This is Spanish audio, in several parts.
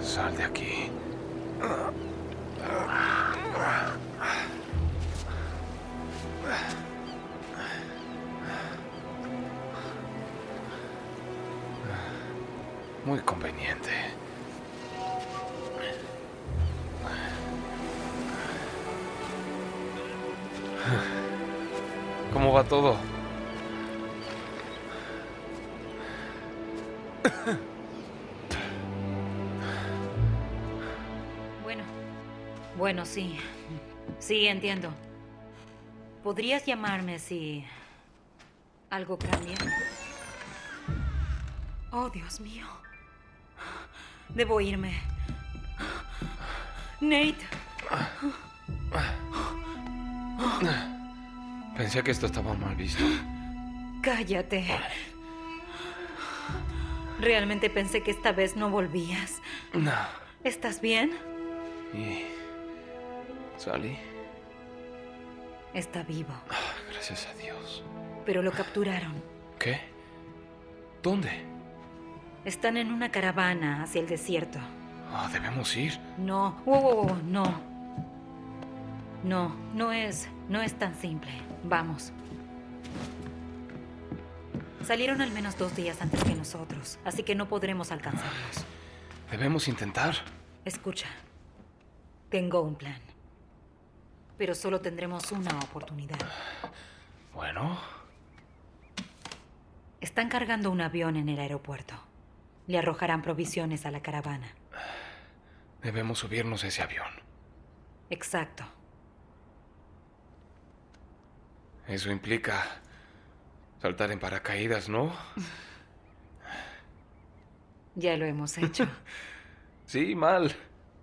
Sal de aquí. Muy conveniente. ¿Cómo va todo? Bueno, sí. Sí, entiendo. ¿Podrías llamarme si algo cambia? Oh, Dios mío. Debo irme. Nate. Pensé que esto estaba mal visto. Cállate. Realmente pensé que esta vez no volvías. No. ¿Estás bien? ¿Y Sally? Está vivo. Gracias a Dios. Pero lo capturaron. ¿Qué? ¿Dónde? Están en una caravana hacia el desierto. ¿Debemos ir? No. No. No es tan simple. Vamos. Salieron al menos 2 días antes que nosotros, así que no podremos alcanzarlos. Debemos intentar. Escucha. Tengo un plan. Pero solo tendremos una oportunidad. Bueno. Están cargando un avión en el aeropuerto. Le arrojarán provisiones a la caravana. Debemos subirnos a ese avión. Exacto. Eso implica saltar en paracaídas, ¿no? Ya lo hemos hecho. Sí, mal.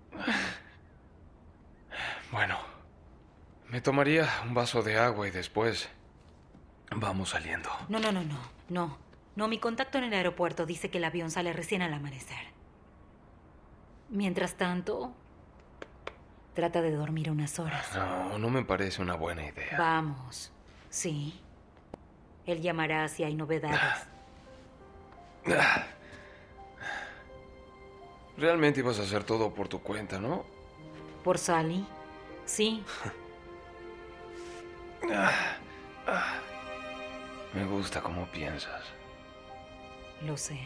Bueno, me tomaría un vaso de agua y después vamos saliendo. No, mi contacto en el aeropuerto dice que el avión sale recién al amanecer. Mientras tanto, trata de dormir unas horas. No me parece una buena idea. Vamos. Sí. Él llamará si hay novedades. Realmente ibas a hacer todo por tu cuenta, ¿no? ¿Por Sally? Sí. Me gusta cómo piensas. Lo sé.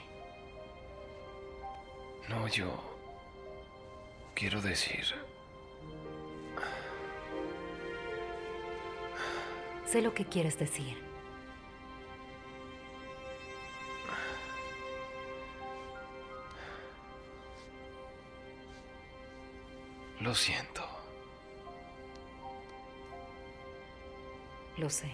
No, yo quiero decir... Sé lo que quieres decir. Lo siento. Lo sé.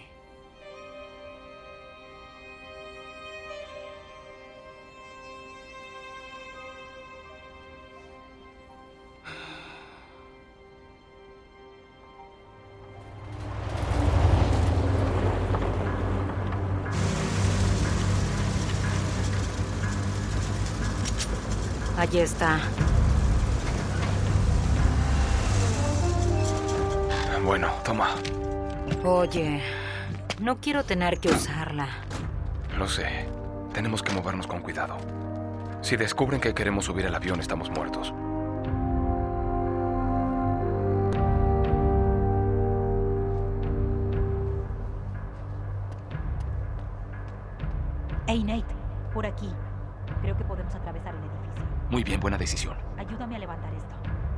Allí está. Bueno, toma. Oye, no quiero tener que usarla. Lo sé. Tenemos que movernos con cuidado. Si descubren que queremos subir al avión, estamos muertos. Hey, Nate, por aquí. Creo que podemos atravesar el edificio. Muy bien, buena decisión. Ayúdame a levantar esto.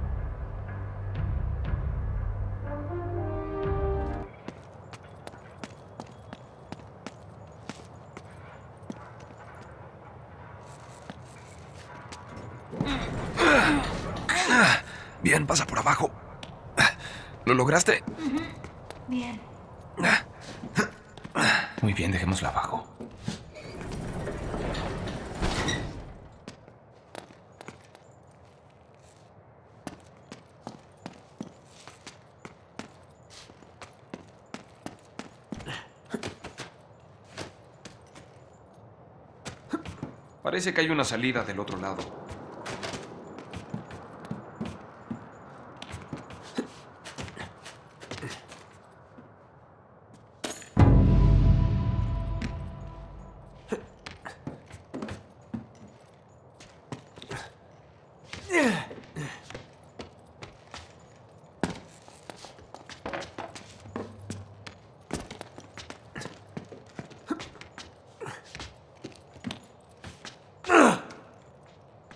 Bien, pasa por abajo. ¿Lo lograste? Bien. Muy bien, dejémosla abajo. Parece que hay una salida del otro lado.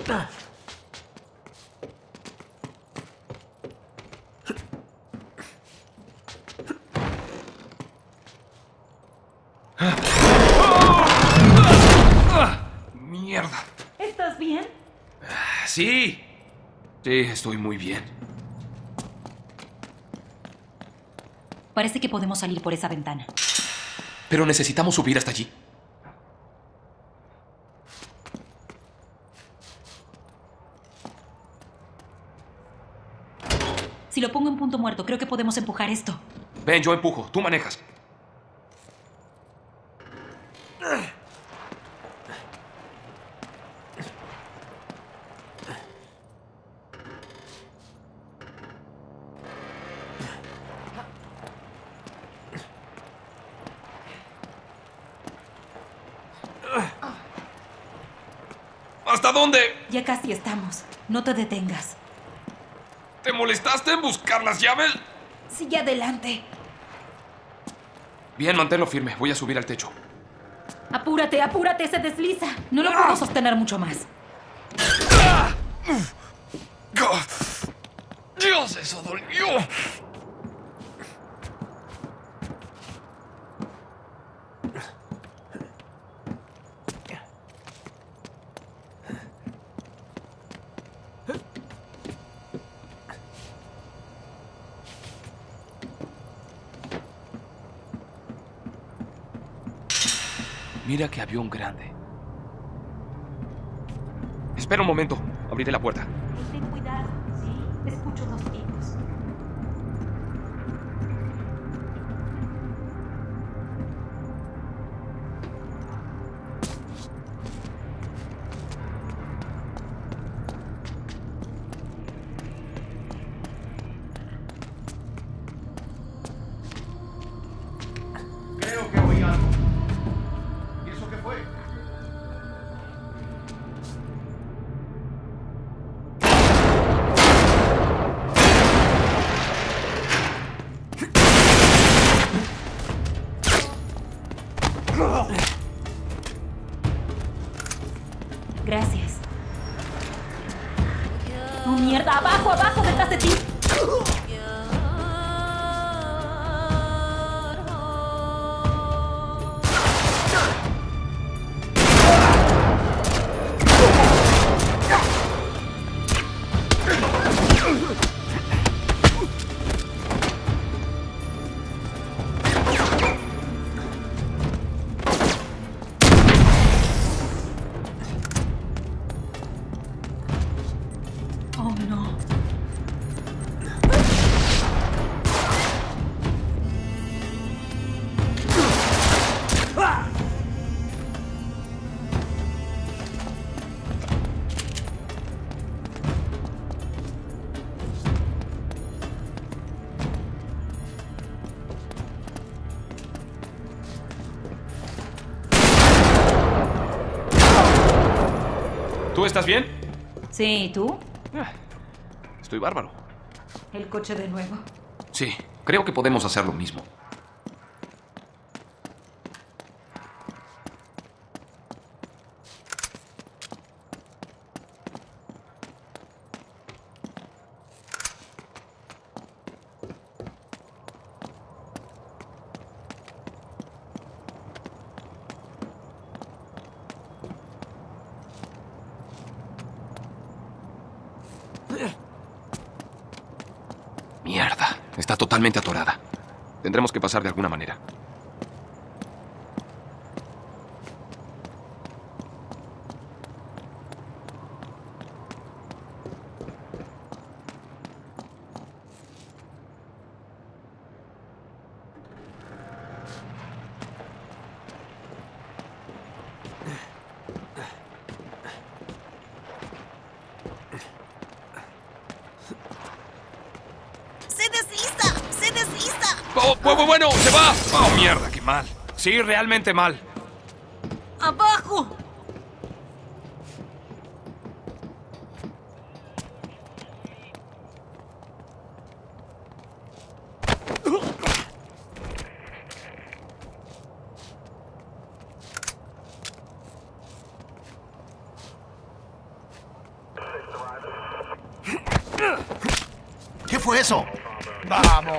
¡Mierda! ¿Estás bien? Sí. Sí, estoy muy bien. Parece que podemos salir por esa ventana. Pero necesitamos subir hasta allí. Si lo pongo en punto muerto, creo que podemos empujar esto. Ven, yo empujo. Tú manejas. ¿Hasta dónde? Ya casi estamos. No te detengas. ¿Te molestaste en buscar las llaves? Sigue adelante. Bien, manténlo firme. Voy a subir al techo. Apúrate, apúrate, se desliza. No lo puedo sostener mucho más. Dios, eso dolió. Mira qué avión grande. Espera un momento. Abriré la puerta. Ten cuidado, ¿sí? Escucho dos tiros. Creo que oí algo. ¿Y eso qué fue? Gracias. ¡Oh, mierda! ¡Abajo, abajo, detrás de ti! Oh, no. ¿Tú estás bien? Sí, ¿y tú? Estoy bárbaro. El coche de nuevo. Sí, creo que podemos hacer lo mismo. Mierda, está totalmente atorada. Tendremos que pasar de alguna manera. ¡Se desliza! ¡Se desliza! ¡Oh, bueno! ¡Se va! ¡Oh, mierda! ¡Qué mal! Sí, realmente mal. ¡Abajo! fue eso? ¡Vamos!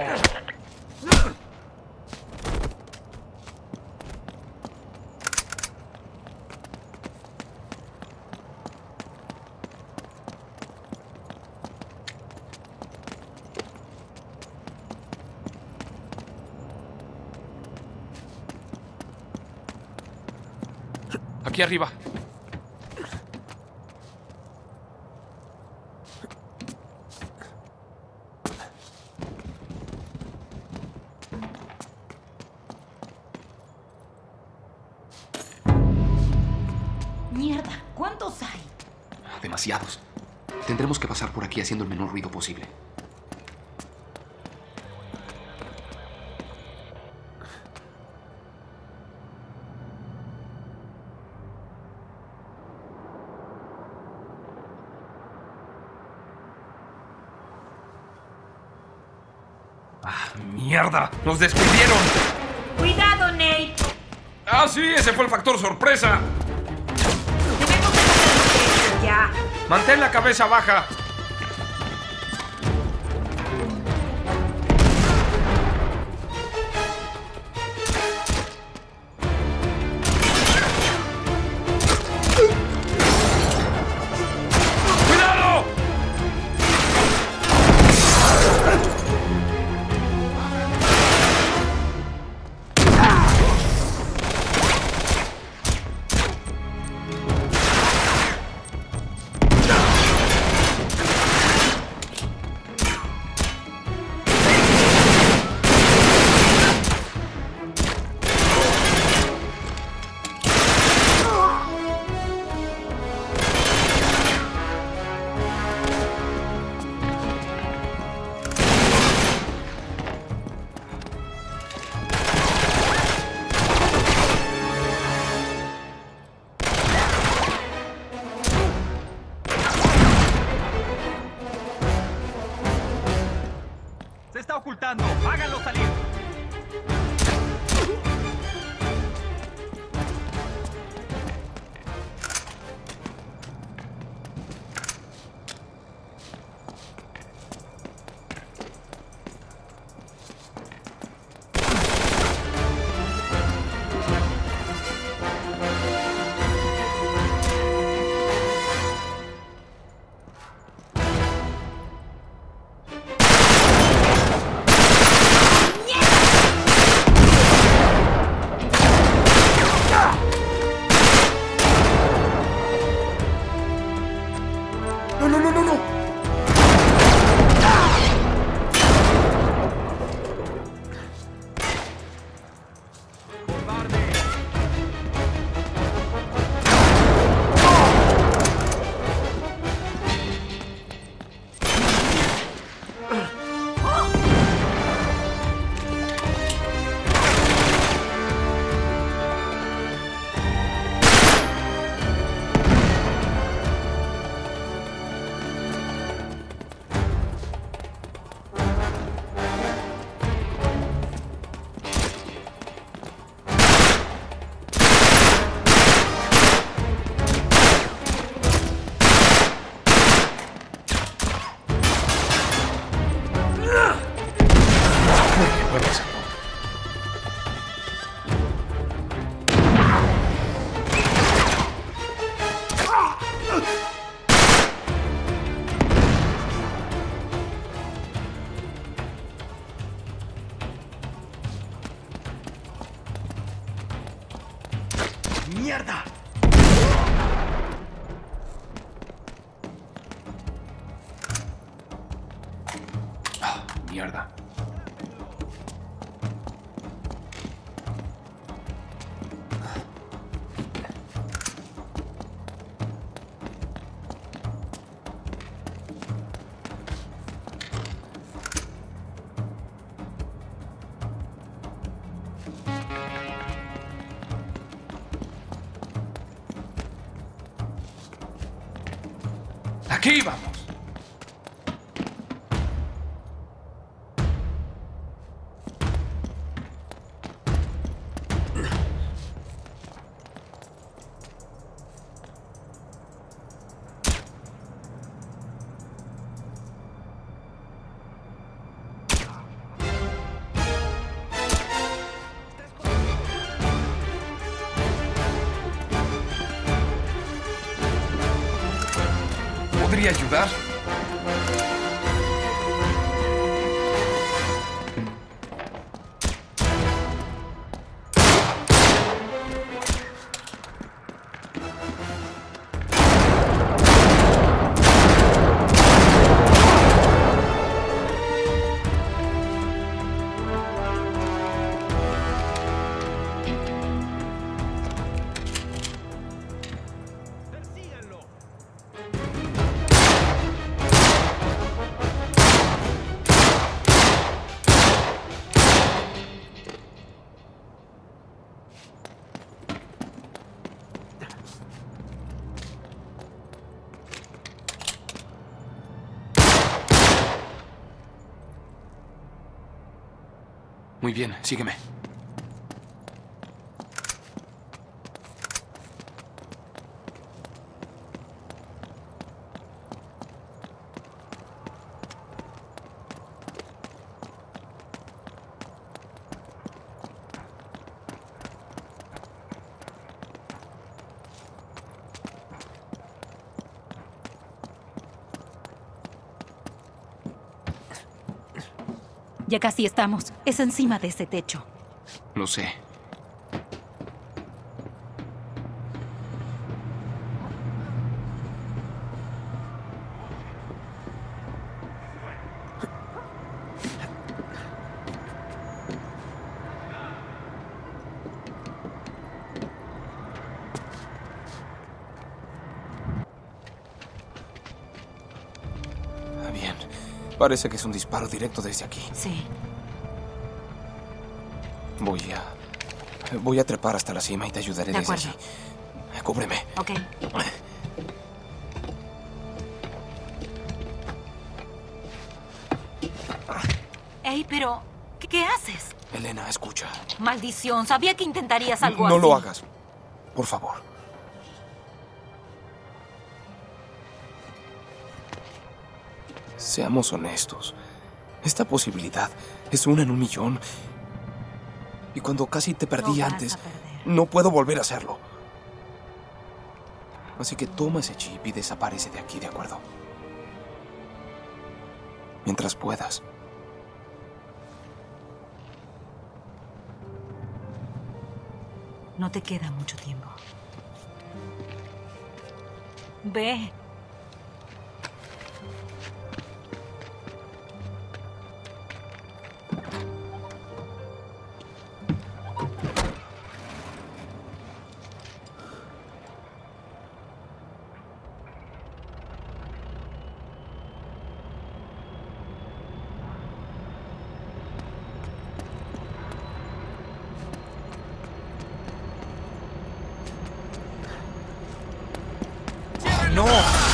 Aquí arriba. Mierda, ¿cuántos hay? Demasiados. Tendremos que pasar por aquí haciendo el menor ruido posible. ¡Mierda! ¡Nos descubrieron! ¡Cuidado, Nate! ¡Ah, sí! ¡Ese fue el factor sorpresa! Debemos hacer ya. ¡Mantén la cabeza baja! ¡Cuidado! ¡Se está ocultando! ¡Háganlo salir! ¡No, no, no, no, no! ¡Cobarde! Puede ser. ¡Mierda! Mierda. Aquí vamos. podría ayudar? Muy bien, sígueme. Ya casi estamos. Es encima de ese techo. Lo sé. Bien. Parece que es un disparo directo desde aquí. Sí. Voy a trepar hasta la cima y te ayudaré De desde acuerdo. allí. Cúbreme. Ok. Ey, pero... ¿Qué haces? Elena, escucha. Maldición, sabía que intentarías algo así. No lo hagas. Por favor. Seamos honestos. Esta posibilidad es una en un millón. Y cuando casi te perdí No vas antes, a perder. no puedo volver a hacerlo. Así que toma ese chip y desaparece de aquí, ¿de acuerdo? Mientras puedas. No te queda mucho tiempo. Ve. ¡No!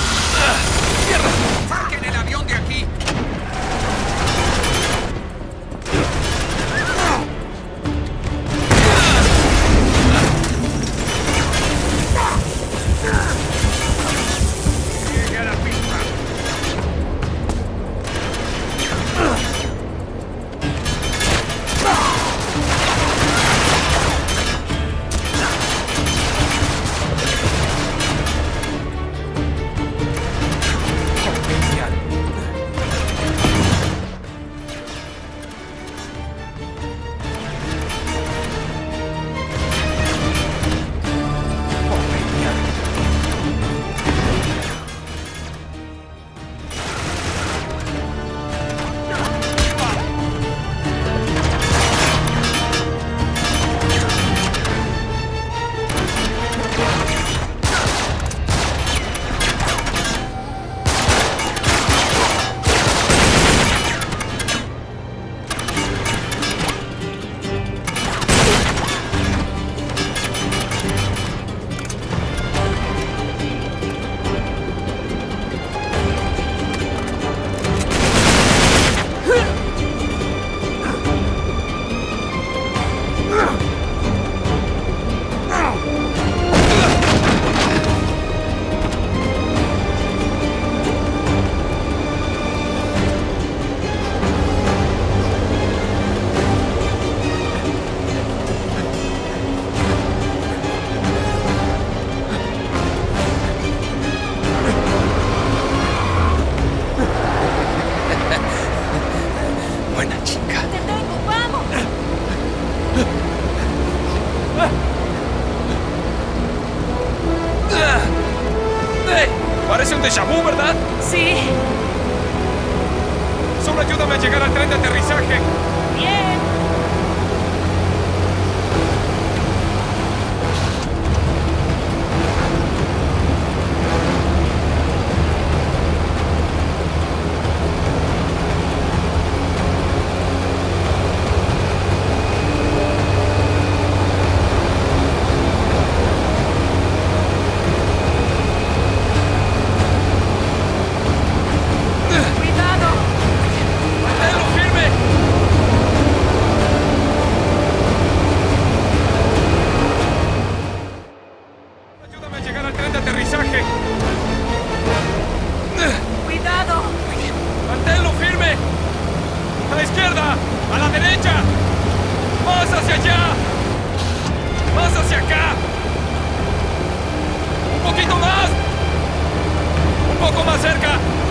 déjà vu, ¿verdad? Sí. Solo ayúdame a llegar al tren de aterrizaje. Bien. ¡Manténlo firme! Ayúdame a llegar al tren de aterrizaje. Cuidado. ¡Manténlo firme! ¡A la izquierda! ¡A la derecha! ¡Más hacia allá! ¡Más hacia acá! ¡Un poquito más! ¡Un poco más cerca!